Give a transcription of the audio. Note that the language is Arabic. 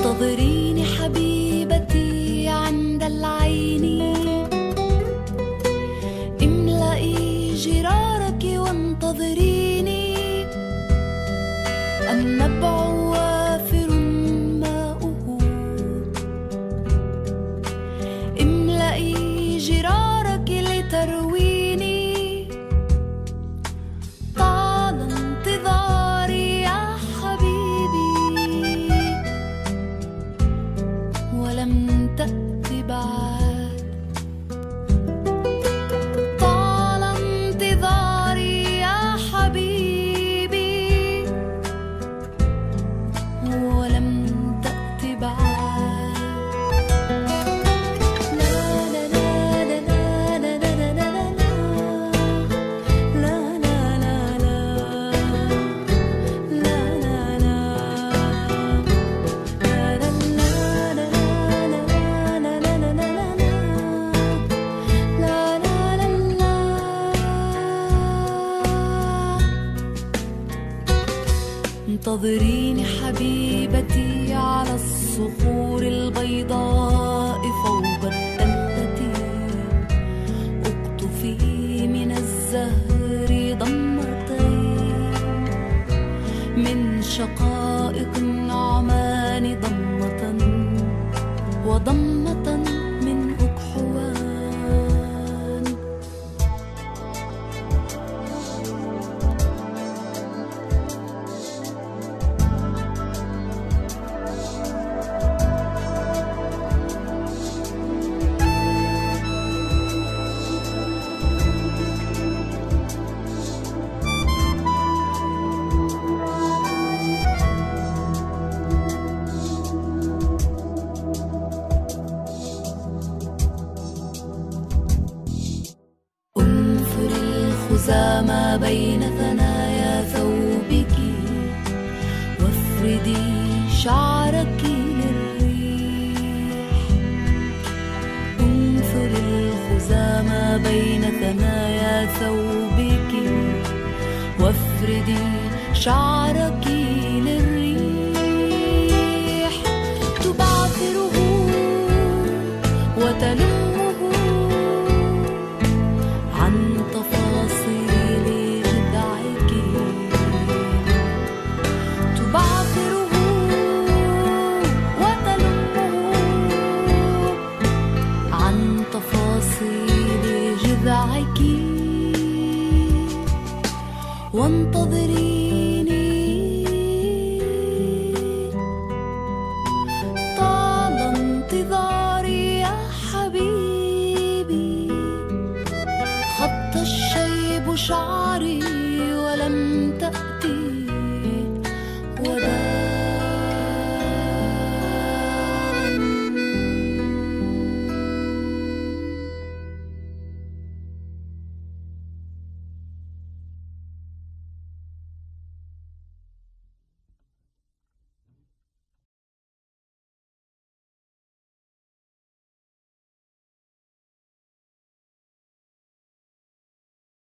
انتظريني حبيبتي عند العين، املئي جرارك وانتظريني، النبع وافر ماؤه، املئي جرارك لترويني، طال انتظاري يا حبيبي ولم تأت بعد، طال انتظاري يا حبيبي ولم تأت بعد. لا لا لا لا لا لا لا لا لا لا لا انتظريني حبيبتي على الصخور البيضاء فوق التلة، اقطفي من الزهر ضمتين، من شقائق النعمان ضمة وضمة من أكحوان. ما بين ثنايا ثوبك وافردي شعرك للريح، انثر الخزامى بين ثنايا ثوبك وافردي شعرك